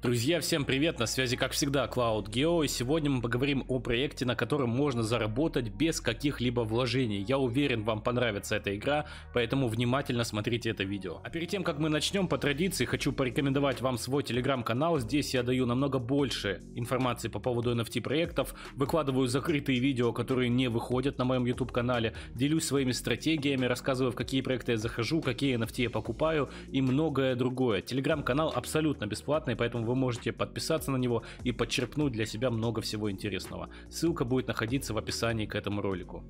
Друзья, всем привет, на связи как всегда CloudGeo, и сегодня мы поговорим о проекте, на котором можно заработать без каких-либо вложений. Я уверен, вам понравится эта игра, поэтому внимательно смотрите это видео. А перед тем, как мы начнем, по традиции хочу порекомендовать вам свой телеграм-канал. Здесь я даю намного больше информации по поводу NFT проектов, выкладываю закрытые видео, которые не выходят на моем YouTube канале, делюсь своими стратегиями, рассказываю, в какие проекты я захожу, какие NFT я покупаю и многое другое. Телеграм-канал абсолютно бесплатный, поэтому вы можете подписаться на него и подчеркнуть для себя много всего интересного. Ссылка будет находиться в описании к этому ролику.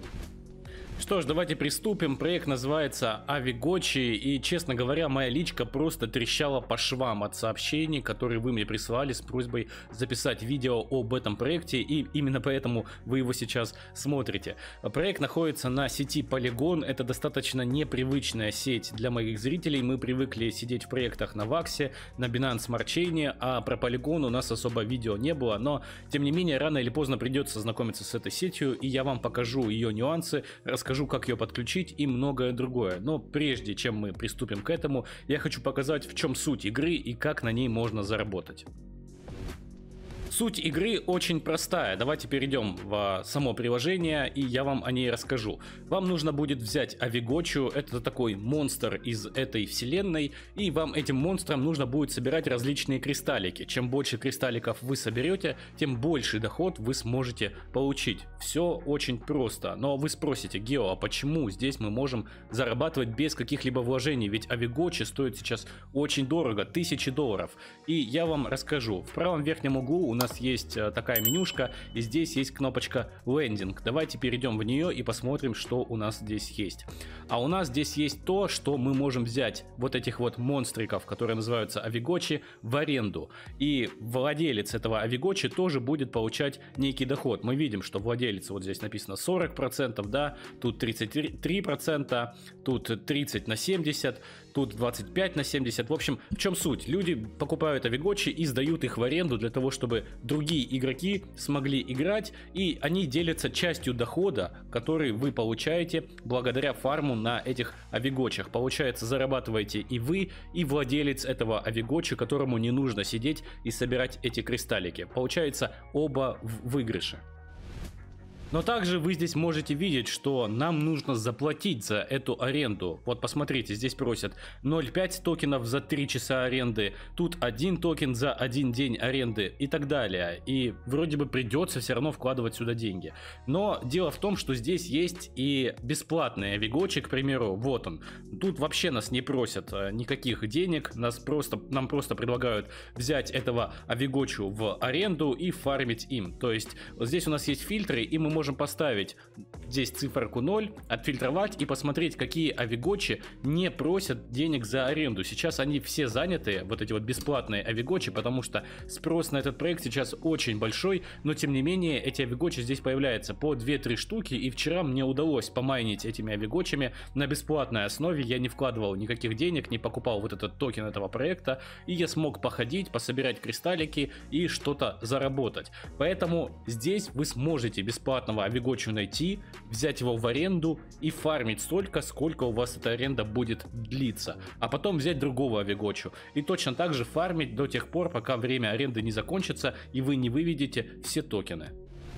Что ж, давайте приступим. Проект называется Авигочи, и, честно говоря, моя личка просто трещала по швам от сообщений, которые вы мне присылали с просьбой записать видео об этом проекте, и именно поэтому вы его сейчас смотрите. Проект находится на сети Polygon. Это достаточно непривычная сеть для моих зрителей. Мы привыкли сидеть в проектах на Ваксе, на Binance Smart Chain, а про Polygon у нас особо видео не было, но тем не менее рано или поздно придется знакомиться с этой сетью, и я вам покажу ее нюансы, расскажу, как ее подключить и многое другое. Но прежде чем мы приступим к этому, я хочу показать, в чем суть игры и как на ней можно заработать. Суть игры очень простая. Давайте перейдем в само приложение, и я вам о ней расскажу. Вам нужно будет взять Авигочу, это такой монстр из этой вселенной, и вам этим монстрам нужно будет собирать различные кристаллики. Чем больше кристалликов вы соберете, тем больший доход вы сможете получить. Все очень просто. Но вы спросите: Гео, а почему здесь мы можем зарабатывать без каких-либо вложений? Ведь Авигочи стоит сейчас очень дорого, $1000. И я вам расскажу. В правом верхнем углу у нас есть такая менюшка, и здесь есть кнопочка лендинг. Давайте перейдем в нее и посмотрим, что у нас здесь есть. А у нас здесь есть то, что мы можем взять вот этих вот монстриков, которые называются Авигочи, в аренду. И владелец этого Авигочи тоже будет получать некий доход. Мы видим, что владелец, вот здесь написано 40%, да, тут 33%, тут 30/70, тут 25/70. В общем, в чем суть? Люди покупают Авигочи и сдают их в аренду для того, чтобы другие игроки смогли играть, и они делятся частью дохода, который вы получаете благодаря фарму на этих Авигочах. Получается, зарабатываете и вы, и владелец этого Авигочи, которому не нужно сидеть и собирать эти кристаллики. Получается, оба в выигрыше. Но также вы здесь можете видеть, что нам нужно заплатить за эту аренду. Вот посмотрите, здесь просят 0,5 токенов за 3 часа аренды, тут 1 токен за 1 день аренды и так далее. И вроде бы придется все равно вкладывать сюда деньги. Но дело в том, что здесь есть и бесплатный Авигочи, к примеру, вот он. Тут вообще нас не просят никаких денег, нам просто предлагают взять этого Авигочу в аренду и фармить им. То есть вот здесь у нас есть фильтры, и мы можем поставить здесь циферку 0, отфильтровать и посмотреть, какие Авигочи не просят денег за аренду. Сейчас они все заняты, вот эти вот бесплатные Авигочи, потому что спрос на этот проект сейчас очень большой, но тем не менее эти Авигочи здесь появляются по 2-3 штуки, и вчера мне удалось помайнить этими Авигочами на бесплатной основе. Я не вкладывал никаких денег, не покупал вот этот токен этого проекта, и я смог походить, пособирать кристаллики и что-то заработать. Поэтому здесь вы сможете бесплатно Авигочу найти, взять его в аренду и фармить столько, сколько у вас эта аренда будет длиться, а потом взять другого Авигочу и точно так же фармить до тех пор, пока время аренды не закончится и вы не выведете все токены.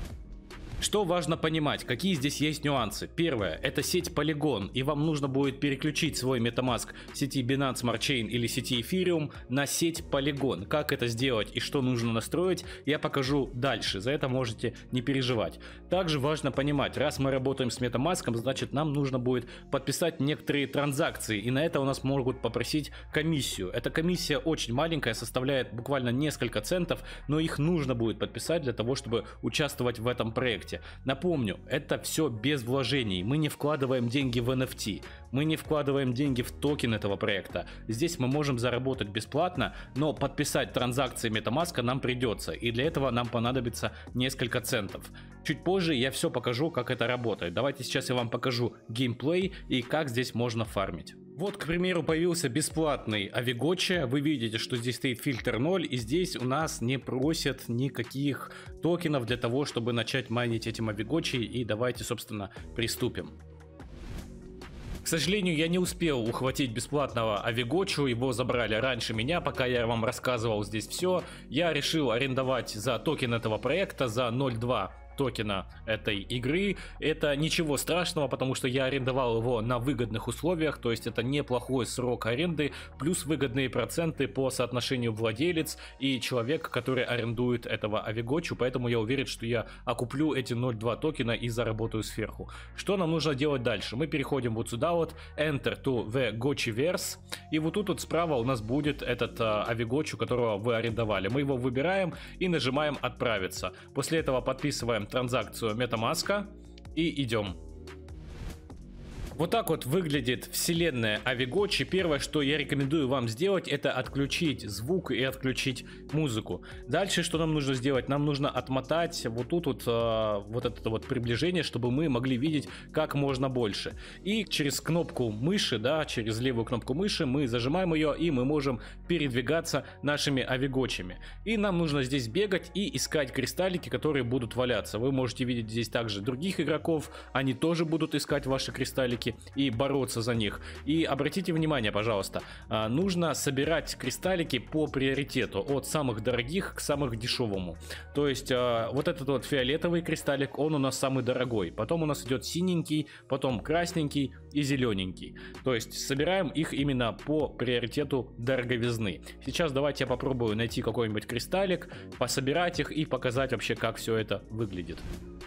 Что важно понимать, какие здесь есть нюансы. Первое, это сеть Polygon, и вам нужно будет переключить свой MetaMask сети Binance Smart Chain или сети Ethereum на сеть Polygon. Как это сделать и что нужно настроить, я покажу дальше, за это можете не переживать. Также важно понимать, раз мы работаем с MetaMask, значит нам нужно будет подписать некоторые транзакции, и на это у нас могут попросить комиссию. Эта комиссия очень маленькая, составляет буквально несколько центов, но их нужно будет подписать для того, чтобы участвовать в этом проекте. Напомню, это все без вложений. Мы не вкладываем деньги в NFT, мы не вкладываем деньги в токен этого проекта. Здесь мы можем заработать бесплатно, но подписать транзакции MetaMask нам придется, и для этого нам понадобится несколько центов. Чуть позже я все покажу, как это работает. Давайте сейчас я вам покажу геймплей и как здесь можно фармить. Вот, к примеру, появился бесплатный Авигочи. Вы видите, что здесь стоит фильтр 0, и здесь у нас не просят никаких токенов для того, чтобы начать майнить этим Авигочи. И давайте, собственно, приступим. К сожалению, я не успел ухватить бесплатного Авигочу, его забрали раньше меня, пока я вам рассказывал здесь все. Я решил арендовать за токен этого проекта за 0.2 токена этой игры. Это ничего страшного, потому что я арендовал его на выгодных условиях, то есть это неплохой срок аренды, плюс выгодные проценты по соотношению владелец и человек, который арендует этого Авигочу, поэтому я уверен, что я окуплю эти 0.2 токена и заработаю сверху. Что нам нужно делать дальше? Мы переходим вот сюда вот, Enter to the Gochiverse, и вот тут вот справа у нас будет этот Авигочу, которого вы арендовали. Мы его выбираем и нажимаем отправиться. После этого подписываем транзакцию MetaMask и идем. Вот так вот выглядит вселенная Авигочи. Первое, что я рекомендую вам сделать, это отключить звук и отключить музыку. Дальше, что нам нужно сделать? Нам нужно отмотать вот тут вот, вот это вот приближение, чтобы мы могли видеть как можно больше. И через кнопку мыши, да, через левую кнопку мыши мы зажимаем ее, и мы можем передвигаться нашими Авигочами. И нам нужно здесь бегать и искать кристаллики, которые будут валяться. Вы можете видеть здесь также других игроков, они тоже будут искать ваши кристаллики и бороться за них. И обратите внимание, пожалуйста, нужно собирать кристаллики по приоритету, от самых дорогих к самых дешевому. То есть вот этот вот фиолетовый кристаллик, он у нас самый дорогой. Потом у нас идет синенький, потом красненький и зелененький. То есть собираем их именно по приоритету дороговизны. Сейчас давайте я попробую найти какой-нибудь кристаллик, пособирать их и показать вообще, как все это выглядит.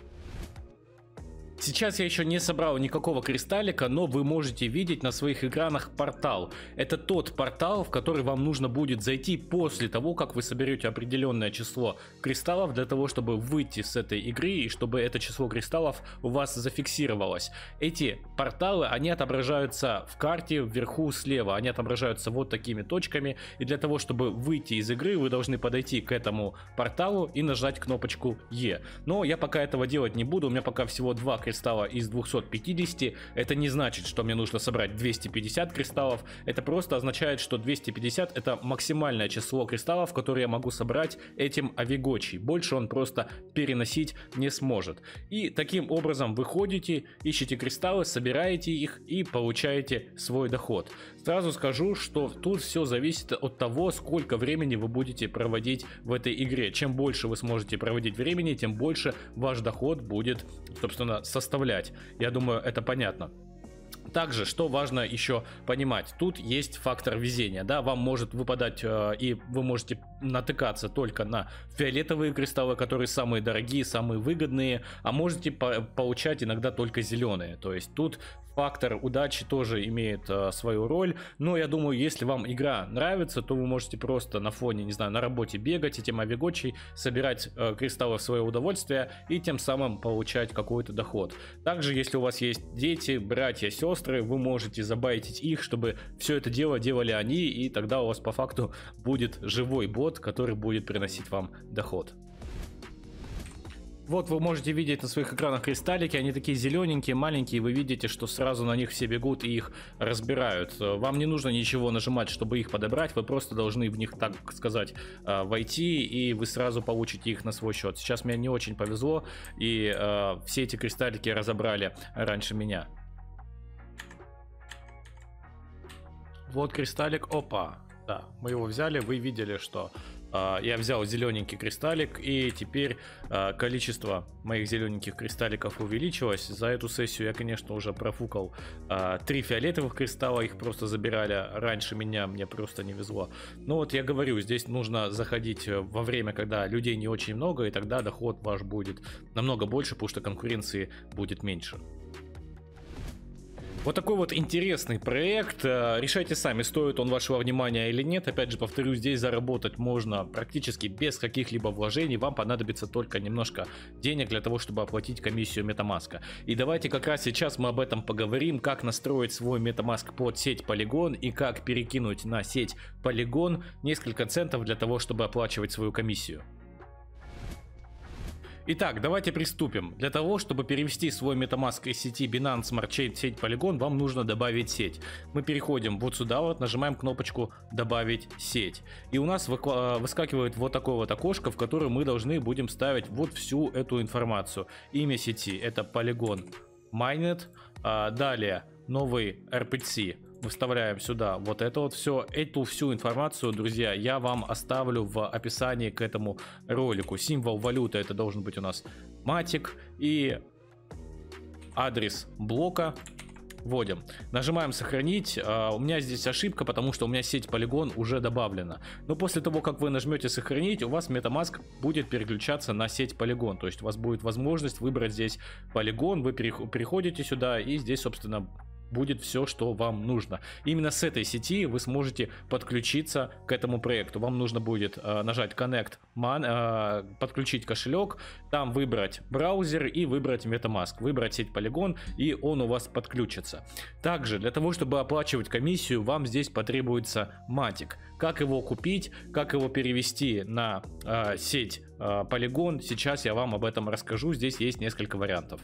Сейчас я еще не собрал никакого кристаллика, но вы можете видеть на своих экранах портал. Это тот портал, в который вам нужно будет зайти после того, как вы соберете определенное число кристаллов, для того, чтобы выйти с этой игры и чтобы это число кристаллов у вас зафиксировалось. Эти порталы, они отображаются в карте вверху слева, они отображаются вот такими точками, и для того, чтобы выйти из игры, вы должны подойти к этому порталу и нажать кнопочку E. Но я пока этого делать не буду, у меня пока всего 2 кристалла из 250. Это не значит, что мне нужно собрать 250 кристаллов. Это просто означает, что 250 это максимальное число кристаллов, которые я могу собрать этим Авигочи. Больше он просто переносить не сможет. И таким образом вы ходите, ищете кристаллы, собираете их и получаете свой доход. Сразу скажу, что тут все зависит от того, сколько времени вы будете проводить в этой игре. Чем больше вы сможете проводить времени, тем больше ваш доход будет, собственно, составлять. Я думаю, это понятно. Также, что важно еще понимать, тут есть фактор везения, да, вам может выпадать и вы можете натыкаться только на фиолетовые кристаллы, которые самые дорогие, самые выгодные, а можете получать иногда только зеленые, то есть тут фактор удачи тоже имеет свою роль, но я думаю, если вам игра нравится, то вы можете просто на фоне, не знаю, на работе бегать этим Авигочи, собирать кристаллы в свое удовольствие и тем самым получать какой-то доход. Также, если у вас есть дети, братья, сестры, вы можете забайтить их, чтобы все это дело делали они, и тогда у вас по факту будет живой бот, который будет приносить вам доход. Вот вы можете видеть на своих экранах кристаллики, они такие зелененькие, маленькие, вы видите, что сразу на них все бегут и их разбирают. Вам не нужно ничего нажимать, чтобы их подобрать, вы просто должны в них, так сказать, войти, и вы сразу получите их на свой счет. Сейчас мне не очень повезло, и все эти кристаллики разобрали раньше меня. Вот кристаллик, опа, да, мы его взяли, вы видели, что я взял зелененький кристаллик, и теперь количество моих зелененьких кристалликов увеличилось. За эту сессию я, конечно, уже профукал 3 фиолетовых кристалла, их просто забирали раньше меня, мне просто не везло. Но вот я говорю, здесь нужно заходить во время, когда людей не очень много, и тогда доход ваш будет намного больше, потому что конкуренции будет меньше. Вот такой вот интересный проект. Решайте сами, стоит он вашего внимания или нет. Опять же, повторю, здесь заработать можно практически без каких-либо вложений. Вам понадобится только немножко денег для того, чтобы оплатить комиссию MetaMask. И давайте как раз сейчас мы об этом поговорим, как настроить свой MetaMask под сеть Polygon и как перекинуть на сеть Polygon несколько центов для того, чтобы оплачивать свою комиссию. Итак, давайте приступим. Для того, чтобы перевести свой MetaMask из сети Binance Smart Chain в сеть Polygon, вам нужно добавить сеть. Мы переходим вот сюда, вот нажимаем кнопочку «Добавить сеть». И у нас выскакивает вот такое вот окошко, в которое мы должны будем ставить вот всю эту информацию. Имя сети — это Polygon Mainnet. Далее новый RPC. Мы вставляем сюда вот это вот все. Эту всю информацию, друзья, я вам оставлю в описании к этому ролику. Символ валюты это должен быть у нас Matic и адрес блока. Вводим. Нажимаем сохранить. У меня здесь ошибка, потому что у меня сеть Polygon уже добавлена. Но после того, как вы нажмете сохранить, у вас MetaMask будет переключаться на сеть Polygon. То есть у вас будет возможность выбрать здесь Polygon. Вы переходите сюда и здесь, собственно, будет все, что вам нужно. Именно с этой сети вы сможете подключиться к этому проекту. Вам нужно будет нажать Connect, подключить кошелек, там выбрать браузер и выбрать MetaMask, выбрать сеть Polygon, и он у вас подключится. Также для того, чтобы оплачивать комиссию, вам здесь потребуется Matic. Как его купить, как его перевести на сеть Polygon, сейчас я вам об этом расскажу. Здесь есть несколько вариантов.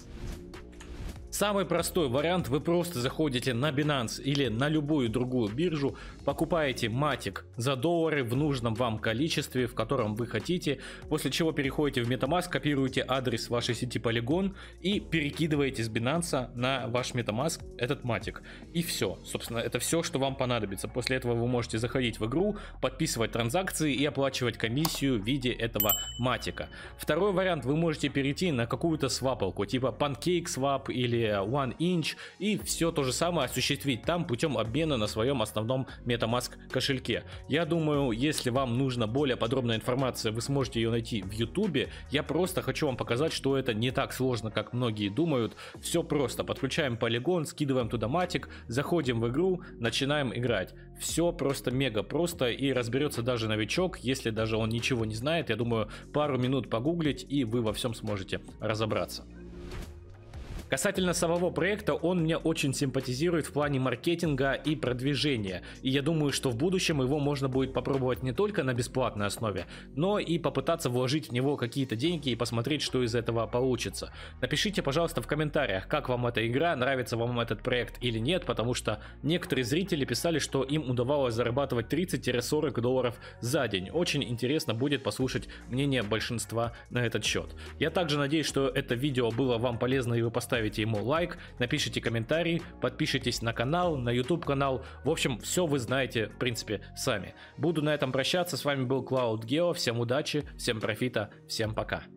Самый простой вариант: вы просто заходите на Binance или на любую другую биржу, покупаете Matic за доллары в нужном вам количестве, в котором вы хотите, после чего переходите в MetaMask, копируете адрес вашей сети Polygon и перекидываете с Binance на ваш MetaMask этот Matic. И все, собственно, это все, что вам понадобится. После этого вы можете заходить в игру, подписывать транзакции и оплачивать комиссию в виде этого Matic. Второй вариант: вы можете перейти на какую-то свапалку, типа PancakeSwap или OneInch, и все то же самое осуществить там путем обмена на своем основном MetaMask кошельке. Я думаю, если вам нужна более подробная информация, вы сможете ее найти в YouTube. Я просто хочу вам показать, что это не так сложно, как многие думают. Все просто. Подключаем Polygon, скидываем туда Matic, заходим в игру, начинаем играть. Все просто мега просто, и разберется даже новичок, если даже он ничего не знает. Я думаю, пару минут погуглить, и вы во всем сможете разобраться. Касательно самого проекта, он мне очень симпатизирует в плане маркетинга и продвижения. И я думаю, что в будущем его можно будет попробовать не только на бесплатной основе, но и попытаться вложить в него какие-то деньги и посмотреть, что из этого получится. Напишите, пожалуйста, в комментариях, как вам эта игра, нравится вам этот проект или нет, потому что некоторые зрители писали, что им удавалось зарабатывать 30-40 долларов за день. Очень интересно будет послушать мнение большинства на этот счет. Я также надеюсь, что это видео было вам полезно и вы поставите ему лайк, напишите комментарий, подпишитесь на канал, на YouTube канал. В общем, все вы знаете, в принципе, сами. Буду на этом прощаться. С вами был Cloud Geo. Всем удачи, всем профита, всем пока.